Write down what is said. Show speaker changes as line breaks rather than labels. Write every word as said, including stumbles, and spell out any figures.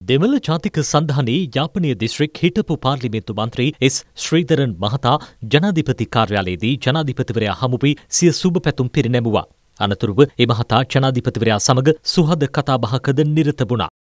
දෙමළ ජාතික සන්ධානයේ යාපනීය දිස්ත්‍රික් හිටපු පාර්ලිමේන්තු මන්ත්‍රී එස් ශ්‍රීධරන් මහතා ජනාධිපති කාර්යාලයේදී ජනාධිපතිවරයා හමු වී සිය සුබ පැතුම් පිරිනැමුවා. අනතුරුව ඒ මහතා ජනාධිපතිවරයා සමග සුහද කතාබහකද නිරත වුණා.